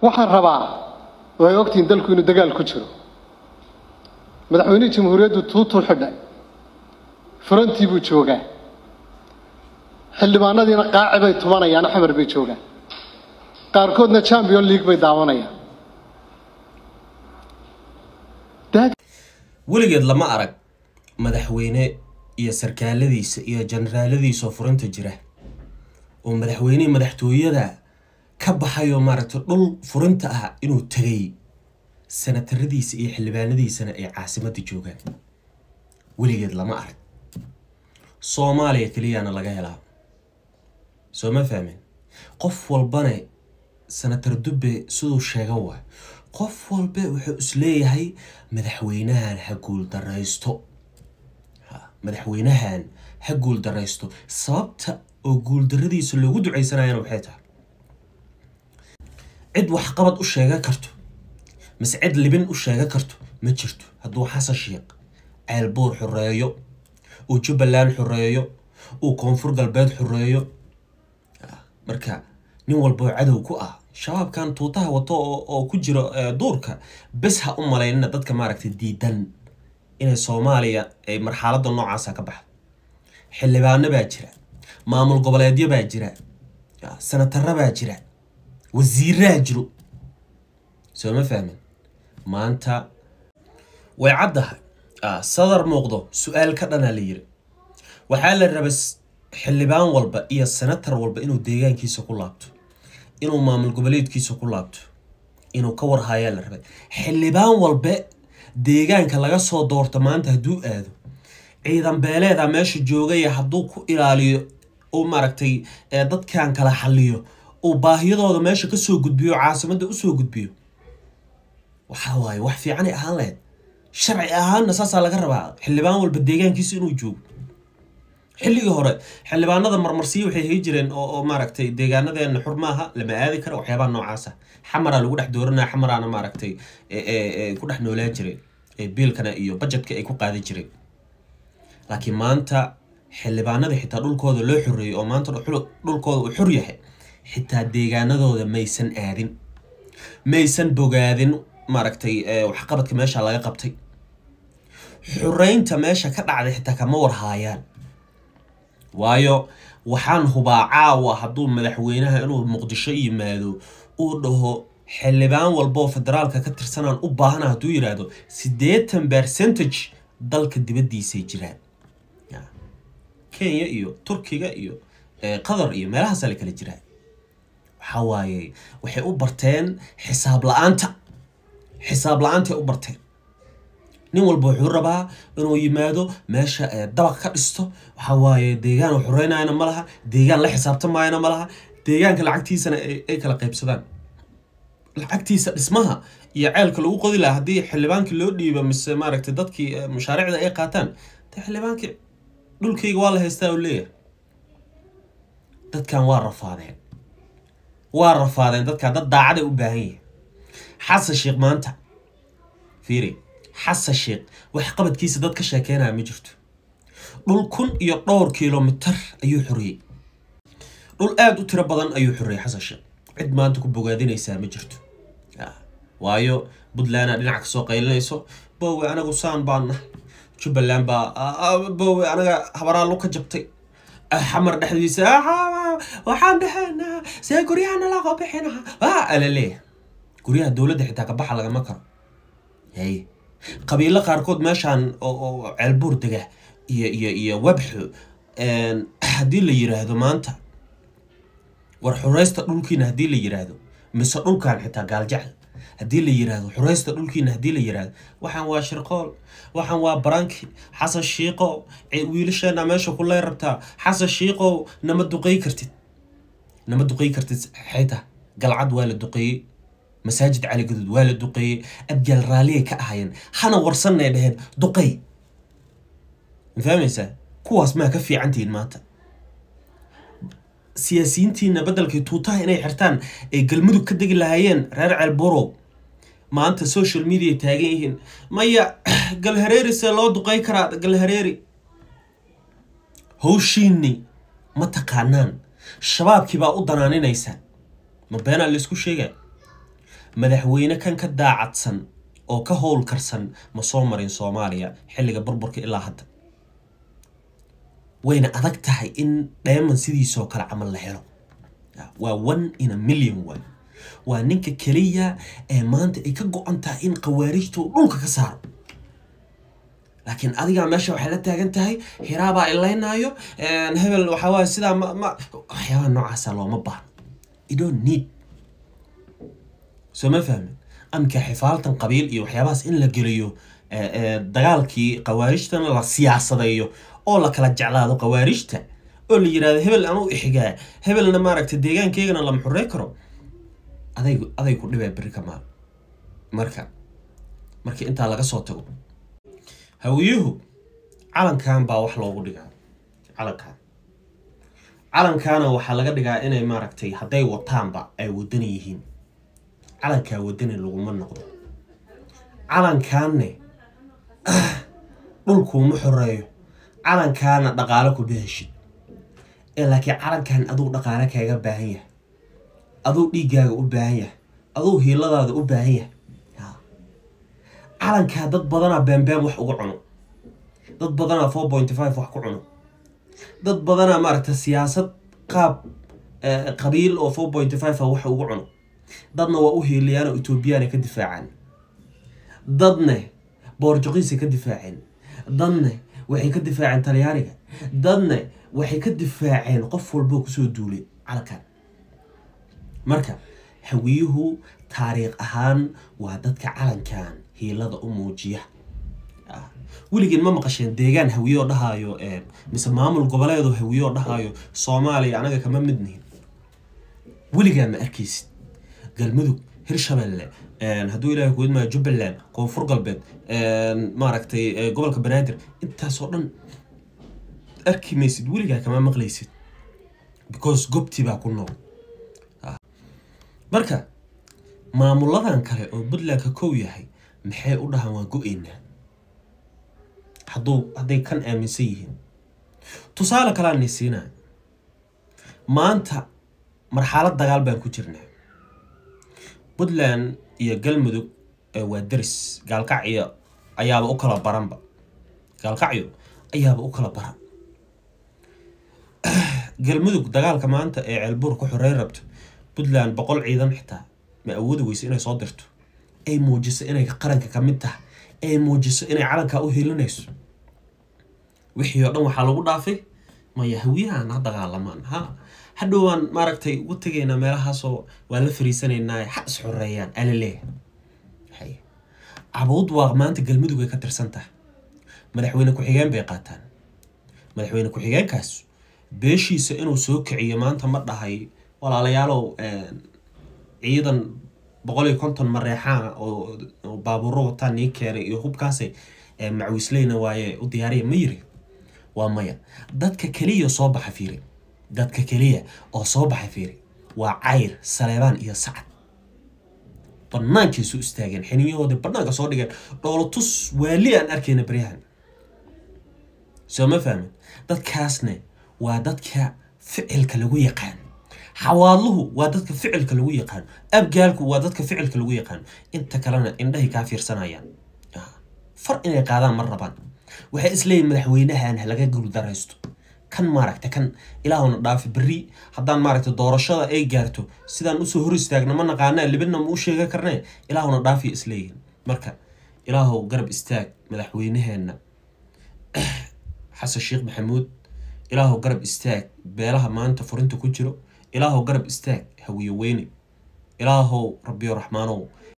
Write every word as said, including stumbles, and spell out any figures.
waxaan rabaa way ogtiin dalku inuu dagaal ku jiro madaxweynaha jamhuuriyaddu tuutul xidhay furantii buu joogaa xildhibaanadiina qaaci bay tumanayaan xamar bay joogaan qaarkoodna champion league bay daawanayaan weligeed lama arag madaxweyne iyo sarkaaladiisa iyo generaaladiisa furanta jira oo madaxweyne madaxtooyada ka baxayo maaragtay dhul furanta ah inuu tagay sanataradiisa iyo xildhibaanadiisana ay caasimadda joogaan weligeed lama arag Soomaaliya kaliyana laga helaa soo ma fahmin qof walbana sanatar dubbe sidoo sheega waa qof walba wuxuu isleeyahay madaxweynahan ha guul dareysto ha madaxweynahan ha guul dareysto sababta oo guul daradiisa loogu duceysanayna waxay tahay cid wax qabad u sheega karto mas cid libin u sheega karto ma jirto haduu xasan sheekh ceelbuur xureeyo oo Jubbaland xureeyo oo koonfur galbeed xureeyo marka nin walba cadow ku ah shabaabkan tuutaha wato oo ku jiro duurka bas ha u maleeyna dadka maaragtay diidan inay Soomaaliya ay marxaladda noocaas ka baxdo xildhibaano baa jira maamul goboleedyo baa jira sanatarra baa jira wasiirra jiro soo ma fahmin maanta way caddahay sadar muuqdo su'aal ka dhana la yiri waxa la rabaa xildhibaan walba iyo sanatar walba inuu deegaankiisa ku laabto inuu maamul goboleedkiisa ku laabto inuu ka warhayo la rabaa xildhibaan walba deegaanka laga soo doorto maanta haduu aado ciidan beeleeda meesha joogay haduu ku ilaaliyo oo maaragtay dadkan kala xalliyo oo baahiyadooda meesha ka soo gudbiyo caasimadda u soo gudbiyo waxa waay wax fiican ay ahaan lahayd sharci ahaan asaas laga rabaa xildhibaan walba deegaankiisa inuu joogo xilliga hore xildhibaanada marmarsiyo waxay hay jireen oo maaragtay deegaanadeena xurmaaha lama aadi karo waxyaabo noocaas ah xamara lagu dhex dooranaa xamaraana maaragtay ee ku dhex noolaan jiray ee biilkana iyo budgetka ay ku qaadi jireen laakiin maanta xildhibaanada xitaa dhulkooda loo xoreeyay oo maanta dhulkooda uu xor yahay xitaa deegaanadooda maysan aadin maysan bogaadin maaragtay wax qabadka meesha laga qabtay xoreynta meesha ka dhacday xitaa kama warhaayaan waayo waxaan hubaa caawa haduu madaxweynaha inuu Muqdisho yimaado uu dhaho xildhibaan walba federaalka ka tirsanaan u baahan haduu yiraahdo siddeetan percentage dalka dibadiisa jiraan Kenya iyo Turkiga iyo Qatar iyo meelaha sale kala jiraan waxa waaye waxay u barteen xisaab la'aanta xisaab la'aanta u barteen nin walba wuxuu rabaa inuu yimaado meesha dabaq ka dhisto waxa waaye deegaan u xoreynayna ma laha deegaan la xisaabtamayna ma laha deegaanka lacagtiisana ay kala qaybsadaan lacagtiisa dhismaha iyo ceelka lagu qodi lahaa hadii xildhibaanka loo dhiibo mise maaragtay dadkii mashaariicda ay qaataan xildhibaanka dhulkayga waa la haystaa oo leeyahay dadkan waa rafaadeen waa rafaadeen dadka dad daacad u baahan yihiin xasan sheekh maanta fiiri xasan sheekh wax qabadkiisa dad ka sheekeynaa ma jirto dhul kun iyo dhowr kiiloomitir ayuu xoriyay dhul aad u tiro badan ayuu xoriyay xasan sheekh cid maanta ku bogaadinaysa ma jirto waayo Puntland dhinac ka soo qaylinayso boowe anagu saan baana Jubbaland ba boowe anaga habaraa lu ka jabtay xamar dhaxdiisa waxaan dhaxanaa see guriyana la qabixina waa alale guriyaha dawladda xitaa ka baxa laga ma karo hay qabiilo qaarkood meeshan oo ceelbuur daga iyo iyo iyo wabxu een hadii la yiraahdo maanta war xureysta dhulkiina hadii la yiraahdo mise dhulkan xitaa gaaljacal hadii la yiraahdo xureysta dhulkiina hadii la yiraahdo waxaan waa shirqool waxaan waa baranki xasan shiiqo wiilasheena meesha ku leerabtaa xasan shiiqo nama duqay kartid nama duqay kartid xayta galcad waa la duqay مساجد على قدود ولا دقي أبجل راليه كأهين حنا ورسلنا لهن دقي فهمت سا كواس ما كفي عندي المات سياسيين تينا بدل كي توتاه إني حرتان قلمدو كدق اللهايين رارع البورو ما أنت سوشيال ميديا تاجيهن ما يا قال هريري سلو دقي كرا قال هريري هو شيني ما تقعنان الشباب كي بقى قدرانين إنسان ما بينا اللي سكو شيء madaxweyne kan ka daacadsan oo ka howl karsan ma soo marin Soomaaliya xilliga burburka ilaa hadda wayna adag tahay in dheeman sidiisoo kale camal la helo waa one in a million way waa ninka kaliya ee maanta ay ka go'an tahay in qawaarijtu dhulka ka saaro laakiin adiga meesha waxa la taagan tahay hiraaba ilaynaayo een hebel waxa waa sida ma waxyaaba noocaas ah looma baahna you don't need soo ma fahmin amka xifaaltan qabiil iyo waxyaabaas in la geliyo dagaalkii qawaarijtan la siyaasadeeyo oo la kala jeclaado qawaarijta oo la yiraahdo hebel ama u ixigaa hebelna ma aragtay deegaankeegana la muxurey karo aday aday ku dhibay bari kama marka markii inta laga soo tago hawiyuhu calankan baa wax loogu dhigaa calankan calankaana waxa laga dhigaa inay ma aragtay haday wataanba ay wadan yihiin calanka wadani lagu ma noqdo calankaanne dhulku ma xoreeyo calankaana dhaqaale ku beeshid ee laakiin calankan aduu dhaqaale kaaga baahan yahay aduu dhiigaaga u baahan yahay aduu hiiladaada u baahan yahay calanka dad badana beenbeen wax ugu cuno dad badana four point five wax ku cuno dad badana maaragtay siyaasad qaab qabiil oo four point five wax ugu cuno dadna waa u hiiliyaan oo Ethiopian ka difaacaan dadna Portuguese ka difaaceen dadna waxay ka difaaceen Talyaaniga dadna waxay ka difaaceen qof walba ku soo duulay calankan marka hawiyuhu taariikh ahaan waa dadka calankan hiilada u muujiya wiligiin ma maqasheen deegaan hawiyo dhahayo ee mise maamul goboleedo hawiyo dhahayo Soomaaliya anaga kama midnihin wiligaa ma arkaysid galmudug hirshabelle een haduu ilaahay ku idmaa Jubbaland koonfur galbeed een ma aragtay gobolka Banaadir intaas oo dhan arkimaysid wiligaa kama maqlaysid because gobti baa ku nool marka maamuladan kale oo Puntland ka koow yahay maxay u dhahan waa go'eena haduu haday kan aaminsan yihiin tusaale kala nisiina maanta marxalad dagaal baan ku jirnaa Puntland iyo galmudug ee waa daris gaalkacyo ayaaba u kala baranba gaalkacyo ayaaba u kala baran galmudug dagaalka maanta ee Ceelbuur ku xoreey rabto Puntland boqol ciidan xitaa ma awoodi weyso inay soo dirto ay muujiso inay qaranka ka mid tahay ay muujiso inay calanka u heelinayso wixii oo dhan waxa lagu dhaafay ma yahawiyahan dagaalamaan ha hadhowaan ma aragtay ugu tageena meelahaas oo waa la fariisanaynaa xas xoreeyaan alale hay abuud waa maanta galmudug ay ka tirsan tahay madaxweyne ku xigeen bay qaataan madaxweyne ku xigeenkaas beeshiisa inuu soo kiciyo maanta ma dhahay walaalayaalow ciidan boqol iyo konton mareexaan oo baabuuro wataan nii keenay iyo hubkaas ee macwisleyna waaye u diyaariyay ma yiri waa maya dadka kaliya soo baxa fiiri dadka kaliya oo soo baxa fiiri waa cayr Saleebaan iyo Sacad banaanka soo istaageen xiniyooda banaanka soo dhigeen dhoolatus waali aan arkayna bariyahan soo ma fahmin dadkaasna waa dadka ficilka lagu yaqaan xawaaluhu waa dadka ficilka lagu yaqaan abgaalku waa dadka ficilka lagu yaqaan inta kalena indhahay ka fiirsanayaan far inay qaadaan mar rabaan waxay isleeyeen madaxweynahan laga gul daraysto kan maaragta kan ilaahuna dhaaf bari haddaan maaragta doorashada ay gaarto sidaan u soo hor istaagna ma naqaanaa libina ma u sheega karnaa ilaahuna dhaafi isleeyeen marka ilaahu garab istaag madaxweynaheena Xasan Sheekh Maxamuud ilaahu garab istaag beelaha maanta furinta ku jiro ilaahu garab istaag hawiyo weyni ilaahu rabbiyo raxmaanow